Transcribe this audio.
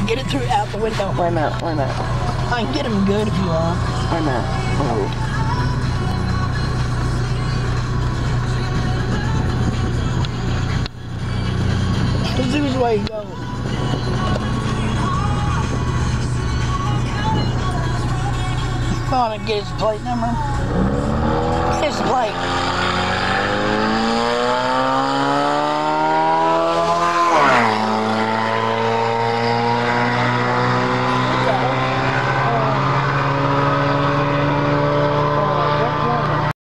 get it through out the window. Wait a minute, wait a minute. I can get him good if you want. Wait a minute. Oh. Let's see which way he goes. Come on and get his plate number. Get his plate.